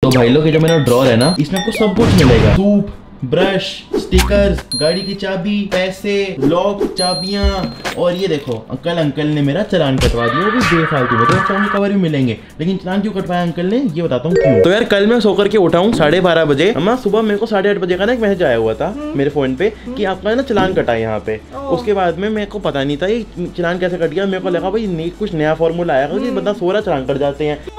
तो भाई लोग ये जो मेरा ड्रॉर है ना, इसमें आपको सब कुछ मिलेगा। सूप, ब्रश, स्टिकर्स, गाड़ी की चाबी, पैसे, लॉक, चाबियां, और ये देखो अंकल ने मेरा चालान कटवा दिया, वो भी बेफालतू में। तो फोन के कवर भी मिलेंगे, लेकिन चालान क्यों कटवाया अंकल ने ये बताता हूँ क्यों। तो यार कल मैं सो करके उठा हूँ 12:30 बजे। अम्मा सुबह मेरे को 8:30 बजे का ना एक मैसेज आया हुआ था मेरे फोन पे कि आपका ना चालान कटा है यहाँ पे। उसके बाद में मेरे को पता नहीं था ये चालान कैसे कट गया। मेरे को लगा भाई कुछ नया फॉर्मूला आएगा कि बंदा सो रहा चालान कट जाते हैं।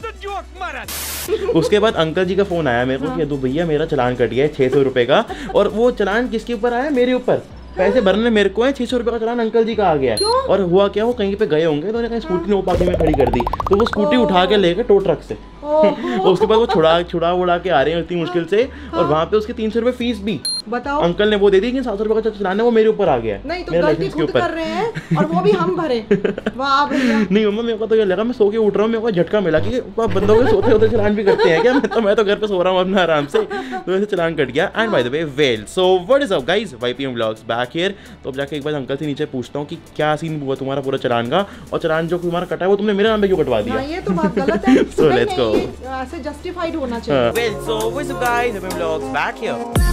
उसके बाद अंकल जी का फोन आया मेरे को कि तो भैया मेरा चालान कट गया है 600 रुपए का। और वो चालान किसके ऊपर आया? मेरे ऊपर। पैसे भरने मेरे को है, 600 रुपए का चालान अंकल जी का आ गया है। और हुआ क्या, वो कहीं पे गए होंगे तो उन्होंने कहीं स्कूटी ने पार्किंग में खड़ी कर दी, तो वो स्कूटी उठा के लेके टो ट्रक से उसके बाद वो छुड़ा उड़ा के आ रहे हैं इतनी मुश्किल से। और वहाँ पे उसके 300 रुपए फीस भी बताओ अंकल ने वो दे दी कि 700 रुपए का चालान है वो मेरे ऊपर आ गया है। नहीं तो गलती खुद कर रहे हैं और वो भी हम भरे। वाह भैया। नहीं मम्मा मेरे को तो ये लगा मैं सो के उठ रहा हूँ, मेरे को झटका मिला कि बंदों के सोते होते चालान भी करते हैं क्या। मैं तो घर पे सो रहा हूँ अपना आराम से, तो वैसे चालान कट गया। And by the way well so what is up guys, YPM vlogs back here. तो अब जाके एक बार अंकल से नीचे पूछता हूँ कि क्या सीन हुआ तुम्हारा पूरा चालान का, और चालान जो तुम्हारा कटा है वो तुमने मेरे नाम पे क्यों कटवा दिया। ये तो बात गलत है। So let's go. ऐसे जस्टिफाइड होना चाहिए। Well so what's up guys, YPM vlogs back here.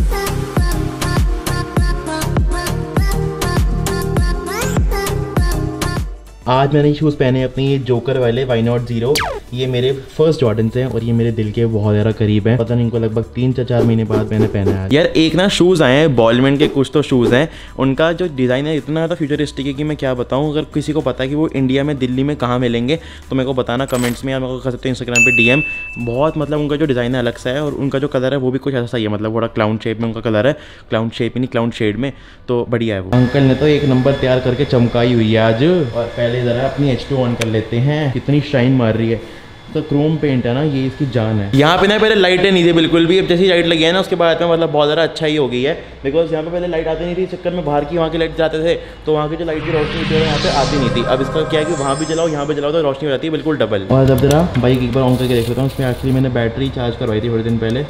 आज मैंने शूज़ पहने अपने ये जोकर वाले वाई नॉट 0। ये मेरे फर्स्ट जॉर्डन्स हैं और ये मेरे दिल के बहुत ज़्यादा करीब हैं। पता नहीं इनको लगभग 3 से 4 महीने बाद मैंने पहना है। यार एक ना शूज़ आए हैं बॉलमैन के, कुछ तो शूज़ हैं, उनका जो डिज़ाइन है इतना ज़्यादा फ्यूचरिस्टिक है कि मैं क्या बताऊँ। अगर किसी को पता है कि वो इंडिया में दिल्ली में कहाँ मिलेंगे तो मेरे को बताना कमेंट्स में, या मेरे को कर सकते हैं इंस्टाग्राम पर DM। बहुत मतलब उनका जो डिज़ाइन है अलग सा है, और उनका जो कलर है वो भी कुछ ऐसा ही है, मतलब थोड़ा क्लाउड शेप में उनका कलर है, क्लाउड शेप ही नहीं क्लाउड शेड में, तो बढ़िया है वो। अंकल ने तो एक नंबर तैयार करके चमकाई हुई है आज। और पहले ज़रा अपनी H2 ऑन कर लेते हैं, कितनी शाइन मार रही है। तो क्रोम पेंट है ना, ये इसकी जान है। यहाँ पे ना पहले लाइटें नहीं थी बिल्कुल भी, अब जैसी लाइट लगी है ना उसके बाद में मतलब बहुत ज़्यादा अच्छा ही हो गई है। बिकॉज यहाँ पे पहले लाइट आती नहीं थी, इस चक्कर में बाहर की वहाँ की लाइट जाते थे तो वहाँ की जो लाइट की रोशनी थी यहाँ पे आती नहीं थी। अब इसका क्या है कि वहाँ भी जलाओ यहाँ पे जलाओ तो रोशनी हो जाती है बिल्कुल डबल। और अब जरा बाइक एक बार ऑन करके देख लेता हूँ, इसमें एक्चुअली मैंने बैटरी चार्ज करवाई थी थोड़े दिन पहले।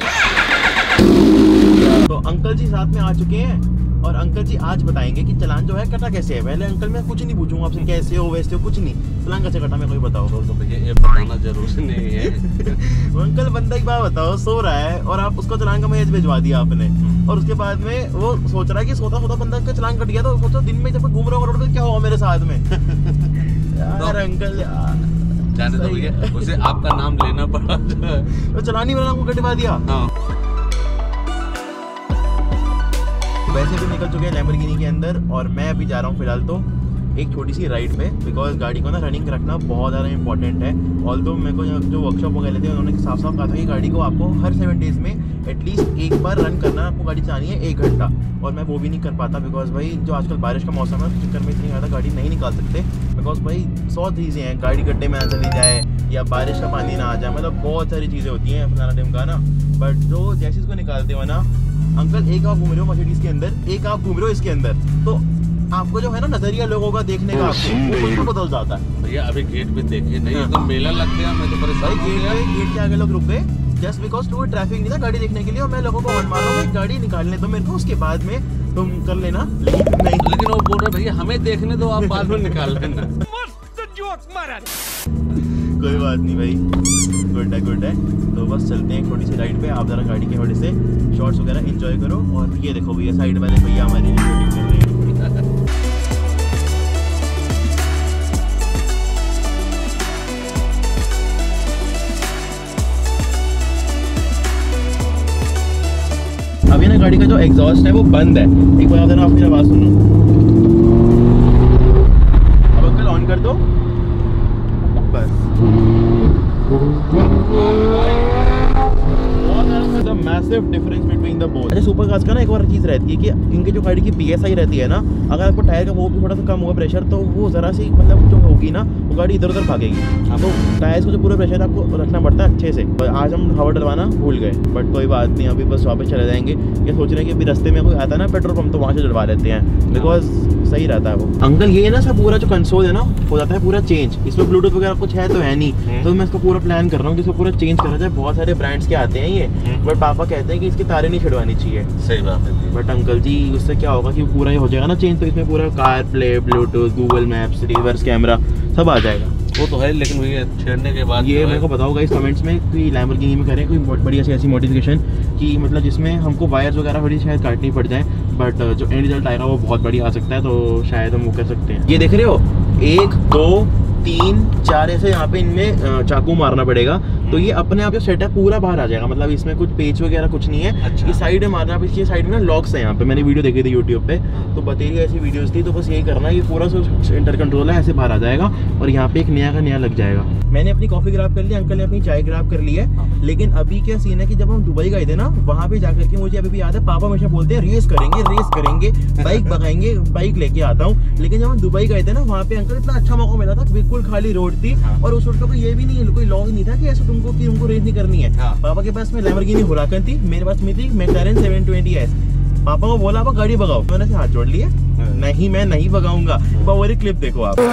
तो अंकल जी साथ में आ चुके हैं और अंकल जी आज बताएंगे कि चालान जो है कटा कैसे है। पहले अंकल मैं कुछ नहीं पूछूंगा आपसे कैसे हो वैसे हो, कुछ नहीं, चालान कैसे कटा मैं कोई बताओ। तो भैया ये बताना जरूरी नहीं है। अंकल बंदा एक बात बताओ, सो रहा है और आप उसको चालान का मैसेज भिजवा दिया आपने, और उसके बाद में वो सोच रहा है कि सोता बंदा का चालान कट गया, तो सोचो दिन में जब घूम रहा हूँ रोड पे क्या हुआ मेरे साथ में। यार अंकल जाने दो भैया, उसे आपका नाम लेना पड़ा तो चालान ही वाला आपको कटवा दिया। वैसे भी निकल चुके हैं लैम्बोर्गिनी के अंदर और मैं अभी जा रहा हूँ फिलहाल तो एक छोटी सी राइड पे, बिकॉज गाड़ी को ना रनिंग रखना बहुत ज़्यादा इंपॉर्टेंट है। ऑल्दो मेरे को जो वर्कशॉप वगैरह लेते हैं उन्होंने साफ साफ कहा था कि गाड़ी को आपको हर 7 डेज़ में एटलीस्ट एक बार रन करना, आपको गाड़ी चलानी है 1 घंटा, और मैं वो भी नहीं कर पाता बिकॉज भाई जो आजकल बारिश का मौसम है उस चक्कर में इतनी ज़्यादा गाड़ी नहीं निकाल सकते। बिकॉज भाई 100 चीज़ें हैं, गाड़ी गड्ढे में आ चली जाए या बारिश का पानी ना आ जाए, मतलब बहुत सारी चीज़ें होती हैं फलाना टिमकाना। बट जो जैसे इसको निकालते हो ना अंकल, एक आप घूम रहे हो मर्सिडीज के अंदर, एक आप घूम रहे हो इसके अंदर, तो आपको जो है ना नजरिया लोगों का देखने का आपको बदल जाता है। भैया अभी गेट पे देखिए, नहीं तो मेला लग गया, मैं तो परेशान हो गया। गेट के आगे लोग रुक गए जस्ट बिकॉज टू ट्रैफिक नहीं था गाड़ी देखने के लिए, और मैं लोगों को हॉर्न मार रहा हूँ गाड़ी निकालने दो मेरे को, उसके बाद में तुम कर लेना। लेकिन वो बोल रहे भैया हमें देखने दो, आप बाद में निकाल लेना। कोई बात नहीं भाई, गुड है। तो बस चलते हैं छोटी सी राइड पे, आप जरा गाड़ी के थोड़े से शॉट्स वगैरह एंजॉय करो। और ये देखो भैया साइड वाले भैया हमारी शूटिंग कर रहे हैं। अभी ना गाड़ी का जो एग्जॉस्ट है वो बंद है, एक बार जरा आपकी आवाज़ सुनो। अब अंकल ऑन कर दो बस। Massive difference between the both. अच्छा सुपर कार्स का ना एक और चीज़ रहती है कि इनकी जो गाड़ी की PSI रहती है ना, अगर आपको टायर का वो भी थोड़ा सा कम होगा प्रेशर, तो वो ज़रा सी मतलब जो होगी ना वो गाड़ी इधर उधर भागेगी। तो टायर्स को जो पूरा प्रेशर आपको रखना पड़ता है अच्छे से। आज हम हवा डलवाना भूल गए, बट कोई बात नहीं, अभी बस वापस चले जाएंगे। ये सोच रहे हैं कि अभी रास्ते में कोई आता है ना पेट्रोल पंप, तो वहाँ से डलवा लेते हैं, बिकॉज सही रहता है वो। अंकल ये ना सब पूरा जो कंसोल है ना हो जाता है पूरा चेंज, इसमें ब्लूटूथ वगैरह कुछ है तो है नहीं, तो मैं इसको पूरा प्लान कर रहा हूँ कि इसको पूरा चेंज करा जाए। बहुत सारे ब्रांड्स के आते हैं ये, बट पापा कहते हैं कि इसकी तारें नहीं छिड़वानी चाहिए। सही बात है। बट अंकल जी उससे क्या होगा कि पूरा ही हो जाएगा ना चेंज, तो इसमें पूरा CarPlay, Bluetooth, Google maps, reverse camera सब आ जाएगा। वो तो है, लेकिन भैया छेड़ने के बाद ये मेरे को बताओ गाइस कमेंट्स में कि लैम्बोर्गिनी में करें कोई बढ़िया सी ऐसी मॉडिफिकेशन कि मतलब जिसमें हमको वायर्स वगैरह थोड़ी शायद काटनी पड़ जाए, बट जो एंड रिजल्ट आएगा वो बहुत बढ़िया आ सकता है, तो शायद हम वो कर सकते हैं। ये देख रहे हो 1 2 3 4 ऐसे यहाँ पे इनमें चाकू मारना पड़ेगा, तो ये अपने आप जो सेट है पूरा बाहर आ जाएगा। मतलब इसमें कुछ पेच वगैरह कुछ नहीं है। अच्छा। इस साइड में मारना, इसकी साइड में ना लॉक्स है। यहाँ पे मैंने वीडियो देखी थी यूट्यूब पे, तो बतेरी ऐसी वीडियोस थी, तो बस यही करना है, ये पूरा इंटर कंट्रोल है, ऐसे बाहर आ जाएगा और यहाँ पे एक नया का नया लग जाएगा। मैंने अपनी कॉफी ग्राब कर ली, अंकल ने अपनी चाय ग्राब कर ली है। लेकिन अभी क्या सीन है कि जब हम दुबई गए थे ना, वहाँ पे जाकर के मुझे अभी भी याद है, पापा हमेशा बोलते हैं रेस करेंगे बाइक भगाएंगे, बाइक लेके आता हूँ। लेकिन जब हम दुबई गए थे ना, वहाँ पे अंकल इतना अच्छा मौका मिला था, बिल्कुल खाली रोड थी और उस रोड पे कोई ये भी नहीं, कोई लॉग नहीं था कि ऐसा तुमको रेस नहीं करनी है। पापा के पास में लैम्बोर्गिनी हुराकन थी, मेरे पास में थी मैक्लारेन 720S। पापा को बोला आप गाड़ी भगाओ, मैंने से हाथ जोड़ लिए, नहीं मैं नहीं भगाऊंगा। वो क्लिप देखो आप,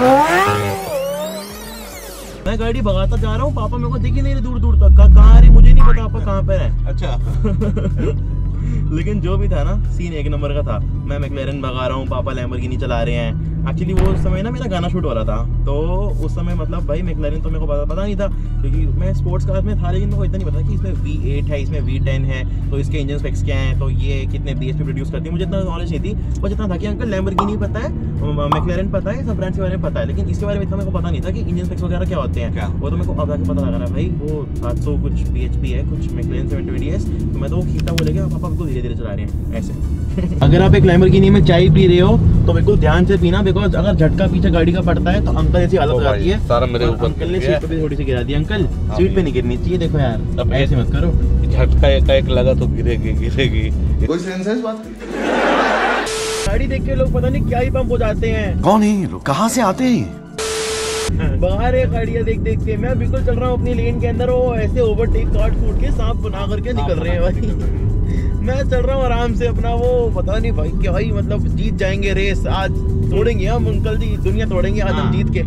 मैं गाड़ी भगाता जा रहा हूँ, पापा मेरे को दिख ही नहीं रहे दूर दूर तक, कहाँ रही मुझे नहीं पता पापा कहाँ पर है। अच्छा। लेकिन जो भी था ना, सीन एक नंबर का था। मैं मैक्लेरन भगा रहा हूँ, पापा लैम्बोर्गिनी चला रहे हैं। एक्चुअली वो उस समय ना मेरा गाना शूट हो रहा था, तो उस समय मतलब भाई मैक्लेरन तो मेरे को पता नहीं था, क्योंकि मैं स्पोर्ट्स कार में था, लेकिन मेरे को इतना नहीं पता कि इसमें V8 है, इसमें V10 है, तो इसके इंजन स्पेक्स क्या हैं, तो ये कितने BHP प्रोड्यूस करती है, मुझे इतना नॉलेज नहीं थी। बस इतना था कि अंकल लैम्बोर्गिनी पता है, मैक्लेरन पता है, सब ब्रांड्स के बारे में पता है, लेकिन इसके बारे में इतना मेरे को पता नहीं था कि इंजन स्पेक्स वगैरह क्या होते हैं। वो तो मेरे को अब आके पता लगा ना भाई, वो 700 कुछ BHP है, कुछ मैक्लेरन 720S। तो मैं तो वो खींचता बोलेगा, पापा को धीरे धीरे चला रहे हैं ऐसे। अगर आप एक लैम्बोर्गिनी में चाय पी रहे हो तो बिल्कुल ध्यान से पीना, बिकॉज अगर झटका पीछे गाड़ी का पड़ता है तो अंकल ऐसी हालत हो जाती है। सारा मेरे ऊपर अंकल ने सीट पे भी थोड़ी सी गिरा दी। अंकल सीट पे नहीं गिरनी चाहिए, देखो यार, अब ऐसे मत करो। झटका एक लगा तो गिरेगी। कोई सेंस है इस बात की? गाड़ी देख के लोग पता नहीं क्या ही पंप हो जाते हैं। कौन है ये लोग, कहाँ से आते हैं? बाहर है गाड़ियाँ देख के, मैं बिल्कुल चल रहा हूँ अपनी लेन के अंदर, वो ऐसे ओवरटेक काट कूट के सांप बना करके निकल रहे हैं भाई। मैं चल रहा हूँ आराम से अपना, वो पता नहीं भाई क्या ही मतलब जीत जाएंगे रेस, आज तोड़ेंगे हम अंकल जी, दुनिया तोड़ेंगे आज हम जीत के।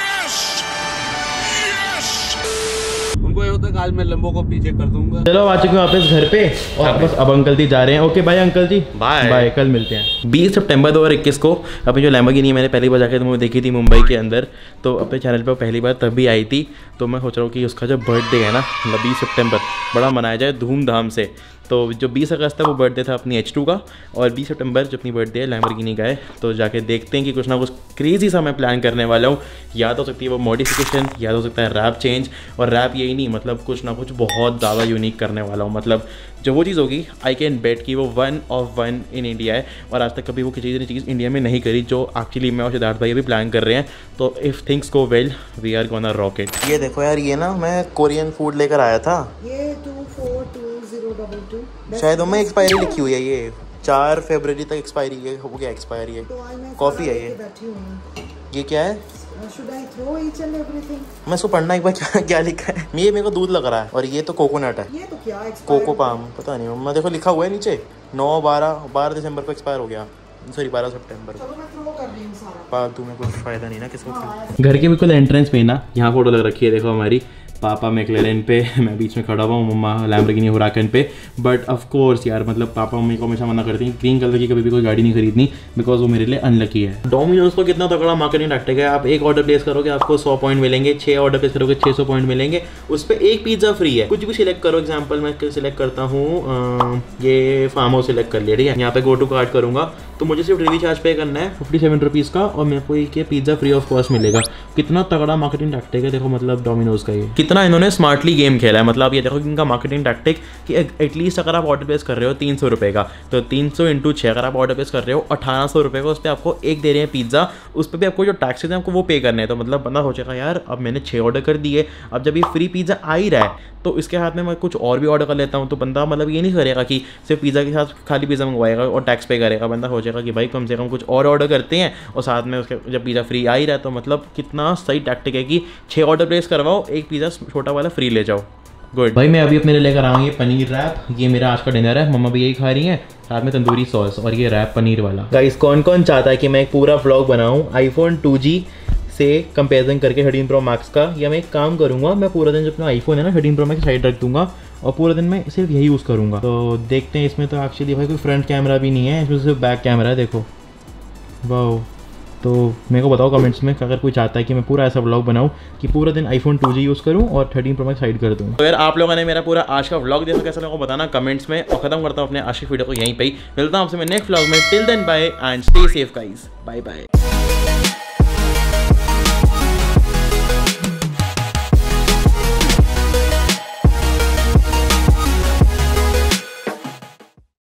उनको ये होता है कि आज मैं लंबो को पीछे कर दूंगा। चलो आ चुके हैं वापस घर पे और बस अब अंकल जी जा रहे हैं। Okay bye uncle ji, bye, कल मिलते हैं। 20 सितंबर 2021 को अपनी जो लैम्बोर्गिनी मैंने पहली बार जाकर देखी थी मुंबई के अंदर, तो अपने चैनल पर पहली बार तब भी आई थी। तो मैं सोच रहा हूँ कि उसका जो बर्थडे है ना, 20 सितंबर बड़ा मनाया जाए धूमधाम से। तो जो 20 अगस्त है वो बर्थडे था अपनी H2 का, और 20 सितंबर जो अपनी बर्थडे है लैम्बोर्गिनी का है। तो जाके देखते हैं कि कुछ ना कुछ क्रेजी सा मैं प्लान करने वाला हूँ। या तो हो सकती है वो मॉडिफिकेशन, या हो सकता है रैप चेंज, और रैप यही नहीं मतलब कुछ ना कुछ बहुत ज़्यादा यूनिक करने वाला हूँ। मतलब जो वो चीज़ होगी आई कैन बेट कि वो 1 of 1 इन इंडिया है, और आज तक कभी वो किसी चीज़ इंडिया में नहीं करी, जो एक्चुअली मैं और सिद्धार्थ भाई अभी प्लान कर रहे हैं। तो if things go well we are gonna rock it. ये देखो यार, ये ना मैं कोरियन फूड लेकर आया था, ये 242022 शायद मैं एक्सपायरी लिखी हुई है, ये 4 फरवरी तक एक्सपायरी है, हो गया एक्सपायरी है। तो आज मैं कॉफ़ी है ये। बैठी हूँ। ये क्या है? Should I throw each and everything? मैं इसको पढ़ना एक बार क्या लिखा है। ये मेरे को दूध लग रहा है, और ये तो कोकोनट है, ये तो क्या expired? कोको पाम, पता नहीं। मैं देखो लिखा हुआ है नीचे 9-12 दिसंबर को एक्सपायर हो गया, सॉरी 12 सितंबर को। चलो मैं थ्रो कर रही हूँ सारा। फालतू में कुछ फायदा नहीं ना किसको। घर के बिल्कुल एंट्रेंस पे ना यहाँ फोटो लग रखी है, देखो हमारी, पापा मैक्लेरन पे, मैं बीच में खड़ा हुआ हूँ, मम्मा लैम्बोर्गिनी हुराकन पे। बट ऑफ कोर्स यार, मतलब पापा मम्मी को हमेशा मना करती हैं ग्रीन कलर की कभी भी कोई गाड़ी नहीं खरीदनी, बिकॉज वो मेरे लिए अनलकी है। डोमिनोज को कितना तगड़ा मार्केटिंग टैक्टिक है, आप एक ऑर्डर प्लेस करोगे आपको 100 पॉइंट मिलेंगे, 6 ऑर्डर प्लेस करोगे 600 पॉइंट मिलेंगे, उस पर एक पिज्ज़ा फ्री है। कुछ भी सिलेक्ट करो, एग्जाम्पल मैं सिलेक्ट करता हूँ ये फार्म हाउस सिलेक्ट कर लिया, ठीक है। यहाँ पे गो टू कार्ट करूँगा तो मुझे सिर्फ डिलीवरी चार्ज पे करना है 57 रुपीज़ का, और मेरे को ये पिज्ज़ा फ्री ऑफ कॉस्ट मिलेगा। कितना तगड़ा मार्केटिंग टैक्टिक है देखो, मतलब डोमिनोज का ये कितना इन्होंने स्मार्टली गेम खेला है। मतलब ये देखो इनका मार्केटिंग टैक्टिक कि एटलीस्ट अगर आप ऑर्डर प्लेस कर रहे हो 300 रुपये का, तो 300 × 6 अगर आप ऑर्डर प्लेस कर रहे हो 1800 रुपये का, उस पर आपको एक दे रहे हैं पिज्ज़ा, उस पर भी आपको जो टैक्सेस हैं आपको वो पे करने हैं। तो मतलब बंदा सोचेगा यार अब मैंने 6 ऑर्डर कर दिए, अब जब ये फ्री पिज़्ज़ा आ ही रहा है तो इसके हाथ में मैं कुछ और भी ऑर्डर कर लेता हूँ। तो बंदा मतलब ये नहीं करेगा कि सिर्फ पिज़्ज़ा के साथ खाली पिज़्ज़ा मंगवाएगा और टैक्स पे करेगा। बंदा सोचेगा कि भाई कम से कम कुछ और ऑर्डर करते हैं, और साथ में उसके जब पिज़्ज़ा फ्री आ ही रहा है, तो मतलब कितना सही टैक्टिक है कि 6 ऑर्डर प्लेस करवाओ, एक पिज़्ज़ा छोटा वाला फ्री ले जाओ। गुड भाई, मैं अभी अपने लिए लेकर आऊँ ये पनीर रैप, ये मेरा आज का डिनर है, मम्मा भी यही खा रही हैं, साथ में तंदूरी सॉस और ये रैप पनीर वाला। गाइस कौन कौन चाहता है कि मैं एक पूरा व्लॉग बनाऊँ आईफोन 2G से कंपेरिजन करके 13 Pro Max का, या मैं एक काम करूँगा, मैं पूरा दिन जो अपना आईफोन है ना 13 Pro Max साइड रख दूँगा और पूरा दिन मैं सिर्फ यही यूज़ करूँगा। तो देखते हैं, इसमें तो एक्चुअली भाई कोई फ्रंट कैमरा भी नहीं है, इसमें सिर्फ बैक कैमरा है, देखो वाओ तो मेरे को बताओ कमेंट्स में अगर कोई चाहता है कि मैं पूरा ऐसा व्लॉग बनाऊँ कि पूरा दिन iPhone 2G यूज़ करूँ और 13 Pro Max साइड कर दूँ। तो यार आप लोगों ने मेरा पूरा आज का व्लॉग देखा कैसा लगा बताना कमेंट्स में, और खत्म करता हूँ अपने आज की वीडियो को यहीं पे ही। मिलता हूँ आपसे मैं नेक्स्ट व्लॉग में। Till then bye and stay safe guys, bye bye.